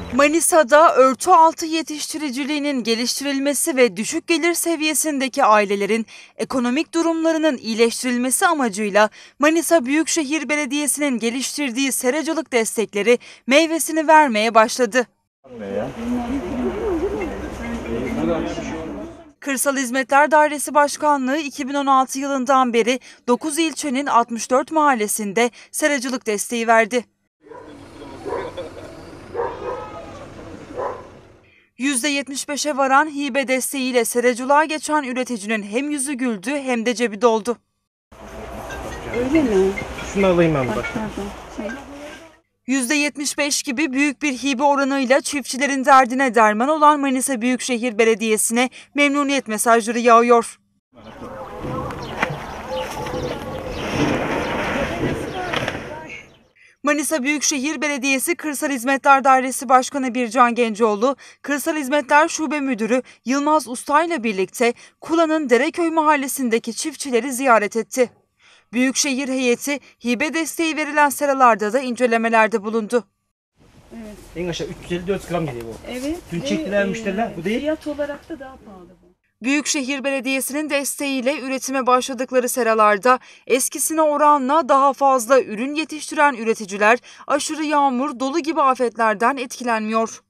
Manisa'da örtü altı yetiştiriciliğinin geliştirilmesi ve düşük gelir seviyesindeki ailelerin ekonomik durumlarının iyileştirilmesi amacıyla Manisa Büyükşehir Belediyesi'nin geliştirdiği seracılık destekleri meyvesini vermeye başladı. Kırsal Hizmetler Dairesi Başkanlığı 2016 yılından beri 9 ilçenin 64 mahallesinde seracılık desteği verdi. %75'e varan hibe desteğiyle seracılığa geçen üreticinin hem yüzü güldü hem de cebi doldu. Öyle mi? Şunu alayım ben bak. %75 gibi büyük bir hibe oranıyla çiftçilerin derdine derman olan Manisa Büyükşehir Belediyesi'ne memnuniyet mesajları yağıyor. Manisa Büyükşehir Belediyesi Kırsal Hizmetler Dairesi Başkanı Bircan Gencoğlu, Kırsal Hizmetler Şube Müdürü Yılmaz Usta ile birlikte Kula'nın Dereköy mahallesindeki çiftçileri ziyaret etti. Büyükşehir heyeti hibe desteği verilen seralarda da incelemelerde bulundu. Evet. En aşağı 354 gram geliyor bu. Evet. Dün çektiler müşteriler, bu değil. Fiyat olarak da daha pahalı bu. Büyükşehir Belediyesi'nin desteğiyle üretime başladıkları seralarda eskisine oranla daha fazla ürün yetiştiren üreticiler aşırı yağmur, dolu gibi afetlerden etkilenmiyor.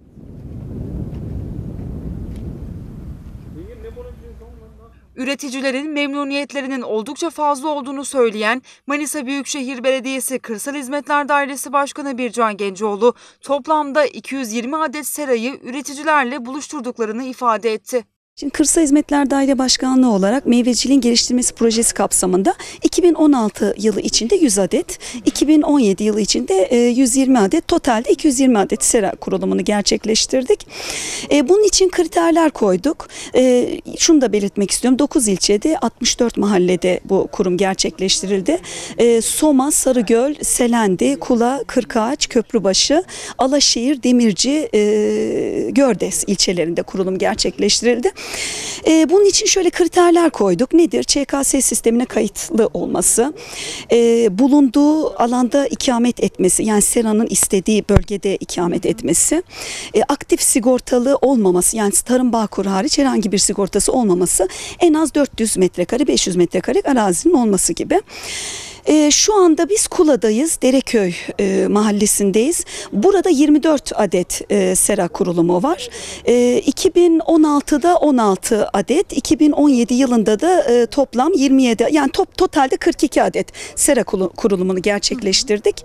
Üreticilerin memnuniyetlerinin oldukça fazla olduğunu söyleyen Manisa Büyükşehir Belediyesi Kırsal Hizmetler Dairesi Başkanı Bircan Gencoğlu, toplamda 220 adet serayı üreticilerle buluşturduklarını ifade etti. Şimdi Kırsal Hizmetler Daire Başkanlığı olarak meyveciliğin geliştirilmesi projesi kapsamında 2016 yılı içinde 100 adet, 2017 yılı içinde 120 adet, totalde 220 adet sera kurulumunu gerçekleştirdik. Bunun için kriterler koyduk. Şunu da belirtmek istiyorum. 9 ilçede 64 mahallede bu kurum gerçekleştirildi. Soma, Sarıgöl, Selendi, Kula, Kırkağaç, Köprübaşı, Alaşehir, Demirci, Gördes ilçelerinde kurulum gerçekleştirildi. Bunun için şöyle kriterler koyduk. Nedir? ÇKS sistemine kayıtlı olması, bulunduğu alanda ikamet etmesi, yani seranın istediği bölgede ikamet etmesi, aktif sigortalı olmaması, yani Tarım Bağkur hariç herhangi bir sigortası olmaması, en az 400 metrekare, 500 metrekare arazinin olması gibi. Şu anda biz Kula'dayız, Dereköy mahallesindeyiz. Burada 24 adet sera kurulumu var. 2016'da 16 adet, 2017 yılında da toplam 27, yani totalde 42 adet sera kurulumunu gerçekleştirdik.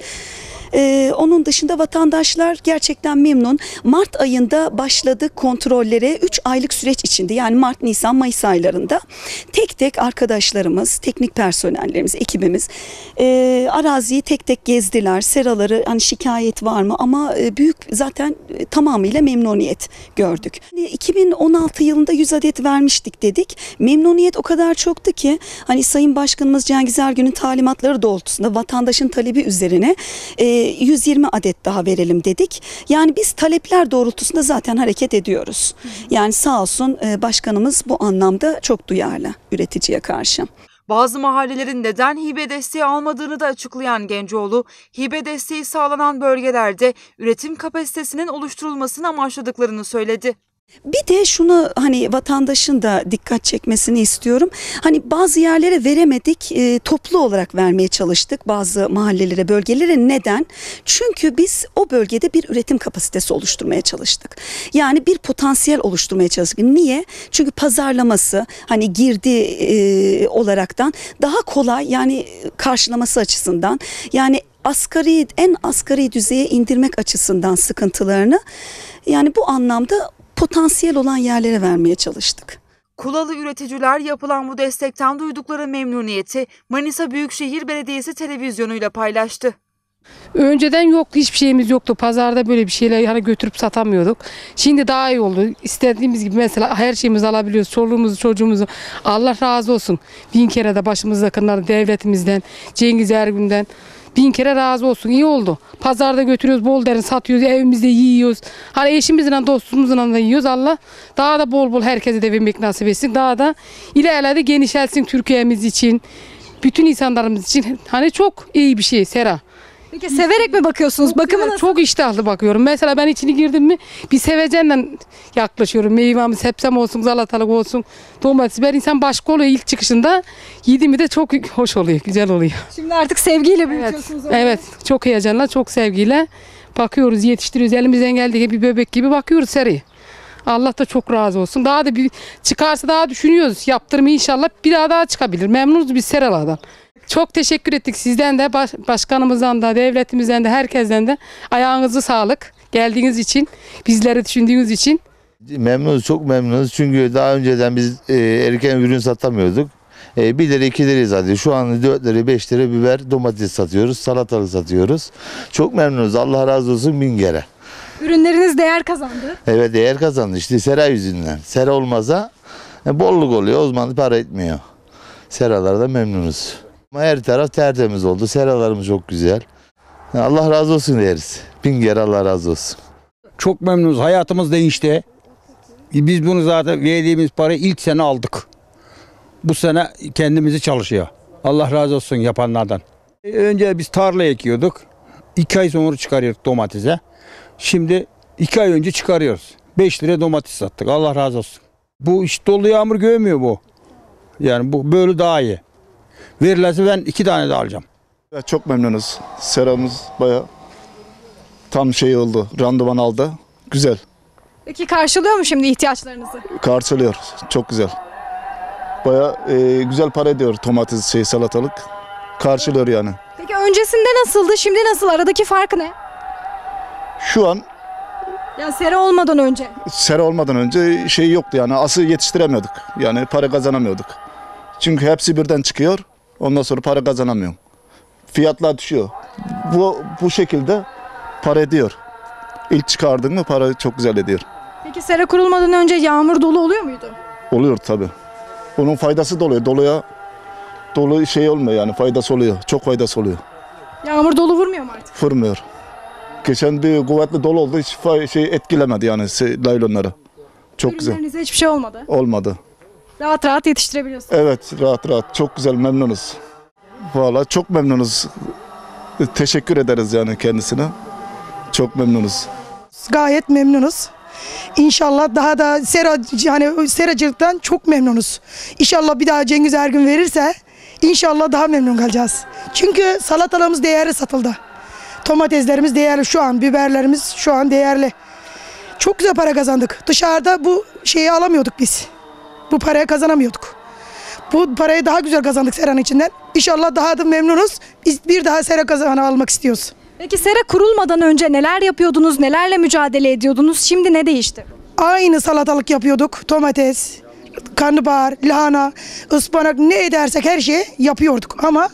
Onun dışında vatandaşlar gerçekten memnun. Mart ayında başladık kontrollere, 3 aylık süreç içinde, yani Mart, Nisan, Mayıs aylarında tek tek arkadaşlarımız, teknik personellerimiz, ekibimiz araziyi tek tek gezdiler. Seraları, hani şikayet var mı, ama büyük zaten tamamıyla memnuniyet gördük. 2016 yılında 100 adet vermiştik dedik. Memnuniyet o kadar çoktu ki hani Sayın Başkanımız Cengiz Ergün'ün talimatları doğrultusunda vatandaşın talebi üzerine 120 adet daha verelim dedik. Yani biz talepler doğrultusunda zaten hareket ediyoruz. Yani sağ olsun başkanımız bu anlamda çok duyarlı üreticiye karşı. Bazı mahallelerin neden hibe desteği almadığını da açıklayan Gencoğlu, hibe desteği sağlanan bölgelerde üretim kapasitesinin oluşturulmasını amaçladıklarını söyledi. Bir de şunu hani vatandaşın da dikkat çekmesini istiyorum. Hani bazı yerlere veremedik, toplu olarak vermeye çalıştık bazı mahallelere, bölgelere. Neden? Çünkü biz o bölgede bir üretim kapasitesi oluşturmaya çalıştık. Yani bir potansiyel oluşturmaya çalıştık. Niye? Çünkü pazarlaması hani girdi olaraktan daha kolay, yani karşılaması açısından, yani en asgari düzeye indirmek açısından sıkıntılarını, yani bu anlamda potansiyel olan yerlere vermeye çalıştık. Kulalı üreticiler yapılan bu destekten duydukları memnuniyeti Manisa Büyükşehir Belediyesi televizyonuyla paylaştı. Önceden yoktu, hiçbir şeyimiz yoktu. Pazarda böyle bir şeyler hani götürüp satamıyorduk. Şimdi daha iyi oldu. İstediğimiz gibi mesela her şeyimizi alabiliyoruz. Çoluğumuzu, çocuğumuzu. Allah razı olsun. 1000 kere de başımızdakilerden, devletimizden, Cengiz Ergün'den 1000 kere razı olsun. İyi oldu. Pazarda götürüyoruz, bol derin satıyoruz, evimizde yiyoruz. Hani eşimizle, dostumuzla da yiyoruz. Allah daha da bol bol herkese de vermek nasip etsin. Daha da ileride genişletsin Türkiye'miz için, bütün insanlarımız için. Hani çok iyi bir şey sera. Peki severek mi bakıyorsunuz? Bakımı nasıl? Çok iştahlı bakıyorum. Mesela ben içini girdim mi bir sevecenle yaklaşıyorum. Meyvemi, sebzem olsun, salatalık olsun, domates. Ben insan başka oluyor ilk çıkışında. Yedi mi de çok hoş oluyor, güzel oluyor. Şimdi artık sevgiyle Evet, büyütüyorsunuz onu. evet. Çok heyecanla, çok sevgiyle bakıyoruz, yetiştiriyoruz. Elimizden geldiği gibi bir bebek gibi bakıyoruz seriye. Allah da çok razı olsun. Daha da bir çıkarsa daha düşünüyoruz. Yaptırmayı inşallah bir daha çıkabilir. Memnunuz biz seralardan. Çok teşekkür ettik sizden de, başkanımızdan da, devletimizden de, herkesten de. Ayağınızı sağlık. Geldiğiniz için, bizleri düşündüğünüz için. Memnunuz, çok memnunuz. Çünkü daha önceden biz erken ürün satamıyorduk. 1 lira 2 lirayı satıyoruz. Şu an 4 lira 5 lira biber, domates satıyoruz, salatalık satıyoruz. Çok memnunuz. Allah razı olsun bin kere. Ürünleriniz değer kazandı. Evet, değer kazandı işte sera yüzünden. Sera olmasa bolluk oluyor. O zaman para etmiyor. Seralarda memnunuz. Ama her taraf tertemiz oldu. Seralarımız çok güzel. Allah razı olsun deriz. Bin kere Allah razı olsun. Çok memnunuz. Hayatımız değişti. Biz bunu zaten verdiğimiz parayı ilk sene aldık. Bu sene kendimizi çalışıyor. Allah razı olsun yapanlardan. Önce biz tarla ekiyorduk. 2 ay sonra çıkarıyorduk domatese. Şimdi 2 ay önce çıkarıyoruz. 5 lira domates sattık. Allah razı olsun. Bu iş dolu yağmur görmüyor bu. Yani bu böyle daha iyi. Verirlerse ben 2 tane de alacağım. Çok memnunuz. Seramız bayağı tam şey oldu. Randıman aldı. Güzel. Peki karşılıyor mu şimdi ihtiyaçlarınızı? Karşılıyor. Çok güzel. Bayağı güzel para ediyor domates, salatalık. Karşılıyor yani. Peki öncesinde nasıldı? Şimdi nasıl? Aradaki fark ne? Şu an Yani sera olmadan önce. sera olmadan önce şey yoktu yani. Ası yetiştiremiyorduk. Yani para kazanamıyorduk. Çünkü hepsi birden çıkıyor. Ondan sonra para kazanamıyor. Fiyatlar düşüyor. Bu şekilde para ediyor. İlk çıkardın mı para çok güzel ediyor. Peki sera kurulmadan önce yağmur dolu oluyor muydu? Oluyor tabii. Bunun faydası da oluyor. Dolu şey olmuyor yani faydası oluyor. Çok faydası oluyor. Yağmur dolu vurmuyor mu artık? Fırmıyor. Geçen bir kuvvetli dolu oldu. Hiç etkilemedi yani laylonları. Çok güzel. Ürünlerinize hiçbir şey olmadı. Olmadı. Rahat rahat yetiştirebiliyorsunuz. Evet rahat. Çok güzel memnunuz. Vallahi çok memnunuz. Teşekkür ederiz yani kendisine. Çok memnunuz. Gayet memnunuz. İnşallah daha da seracılıktan çok memnunuz. İnşallah bir daha Cengiz Ergün verirse inşallah daha memnun kalacağız. Çünkü salatalarımız değerli satıldı. Domateslerimiz değerli şu an, biberlerimiz şu an değerli. Çok güzel para kazandık. Dışarıda bu şeyi alamıyorduk biz. Bu parayı kazanamıyorduk. Bu parayı daha güzel kazandık seranın içinden. İnşallah daha da memnunuz. Biz bir daha sera almak istiyoruz. Peki sera kurulmadan önce neler yapıyordunuz? Nelerle mücadele ediyordunuz? Şimdi ne değişti? Aynı salatalık yapıyorduk. Domates, karnabahar, lahana, ıspanak ne edersek her şeyi yapıyorduk. Ama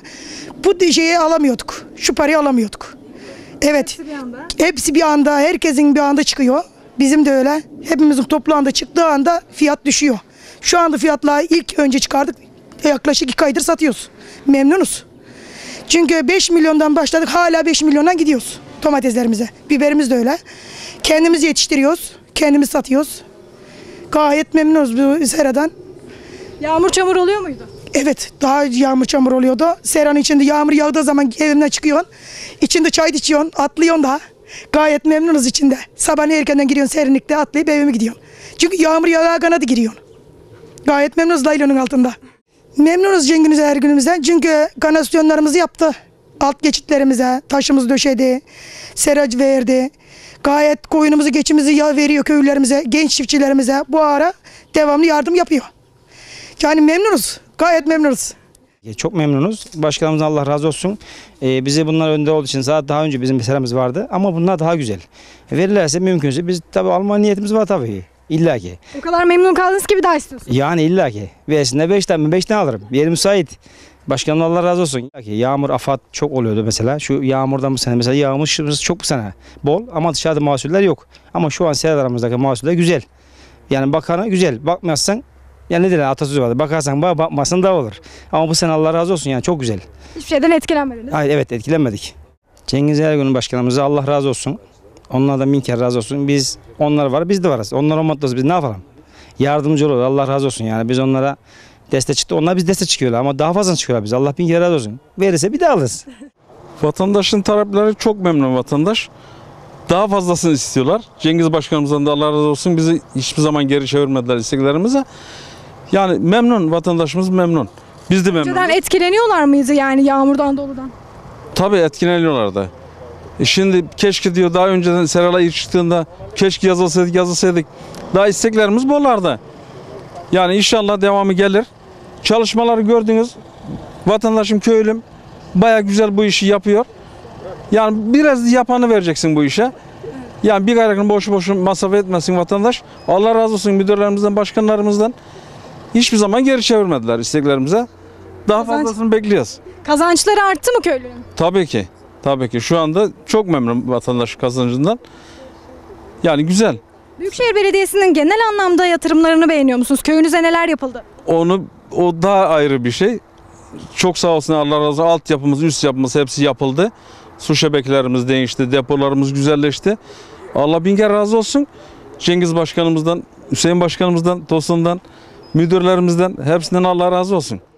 bu şeyi alamıyorduk. Şu parayı alamıyorduk. Evet. Hepsi bir anda, herkesin bir anda çıkıyor. Bizim de öyle. Hepimizin toplu anda çıktığı anda fiyat düşüyor. Şu anda fiyatları ilk önce çıkardık. Yaklaşık 2 aydır satıyoruz. Memnunuz. Çünkü 5 milyondan başladık. Hala 5 milyondan gidiyoruz domateslerimize. Biberimiz de öyle. Kendimiz yetiştiriyoruz. Kendimiz satıyoruz. Gayet memnunuz bu seradan. Yağmur çamur oluyor muydu? Evet, daha yağmur çamur oluyordu. Seranın içinde yağmur yağdığı zaman evimden çıkıyorsun. İçinde çay içiyorsun, atlıyorsun daha. Gayet memnunuz içinde. Sabah erkenden giriyorsun serinlikte atlayıp evime gidiyorsun. Çünkü yağmur yağar kanadı giriyorsun. Gayet memnunuz laylonun altında. Memnunuz Cengiz Ergün'ümüzden çünkü kanalizasyonlarımızı yaptı. Alt geçitlerimize taşımızı döşedi, seracı verdi. Gayet koyunumuzu, geçimizi veriyor köylülerimize, genç çiftçilerimize. Bu ara devamlı yardım yapıyor. Yani memnunuz, gayet memnunuz. Çok memnunuz. Başkanımızdan Allah razı olsun. Bize bunlar önde olduğu için zaten daha önce bizim bir seramız vardı ama bunlar daha güzel. Verirlerse mümkünse biz tabii alma niyetimiz var tabii. İlla ki. O kadar memnun kaldınız ki bir daha istiyorsunuz. Yani illa ki. Versinler 5 tane 5 tane alırım. Bir yeri müsait. Başkanım Allah razı olsun. Yağmur afat çok oluyordu mesela. Şu yağmurdan bu sene mesela yağmurumuz çok bu sene bol ama dışarıda mahsuller yok. Ama şu an seralarımızdaki mahsuller güzel. Yani bakana güzel. Bakmazsan yani ne derler atasözü vardı. Bakarsan bak bakmazsan da olur. Ama bu sene Allah razı olsun yani çok güzel. Hiçbir şeyden etkilenmediniz. Hayır evet etkilenmedik. Cengiz Ergün'ün başkanımıza Allah razı olsun. Onlardan bin kere razı olsun. Biz onlar var biz de varız. Onlar olmazsa biz ne yapalım? Yardımcı olur. Allah razı olsun yani. Biz onlara destek çıktı. Onlar biz destek çıkıyorlar ama daha fazla çıkıyorlar biz. Allah bin kere razı olsun. Verirse bir daha alırız. Vatandaşın talepleri çok memnun vatandaş. Daha fazlasını istiyorlar. Cengiz Başkanımızdan da Allah razı olsun, bizi hiçbir zaman geri çevirmediler isteklerimize. Yani memnun, vatandaşımız memnun. Biz de memnunuz. Önceden etkileniyorlar mıydı yani yağmurdan doludan? Tabii etkileniyorlardı. Şimdi keşke diyor daha önceden Serala ilk çıktığında keşke yazılsaydık. Daha isteklerimiz bollardı. Yani inşallah devamı gelir. Çalışmaları gördünüz. Vatandaşım, köylüm baya güzel bu işi yapıyor. Yani biraz yapanı vereceksin bu işe. Yani bir gayrını boşu boşu masraf etmesin vatandaş. Allah razı olsun müdürlerimizden, başkanlarımızdan. Hiçbir zaman geri çevirmediler isteklerimize. Daha fazlasını bekliyoruz. Kazançları arttı mı köylünün? Tabii ki. Tabii ki. Şu anda çok memnun vatandaş kazancından. Yani güzel. Büyükşehir Belediyesi'nin genel anlamda yatırımlarını beğeniyor musunuz? Köyünüze neler yapıldı? O daha ayrı bir şey. Çok sağ olsun, Allah razı olsun. Altyapımız, üst yapımız hepsi yapıldı. Su şebekelerimiz değişti, depolarımız güzelleşti. Allah bin kere razı olsun. Cengiz Başkanımızdan, Hüseyin Başkanımızdan, Tosun'dan, müdürlerimizden hepsinden Allah razı olsun.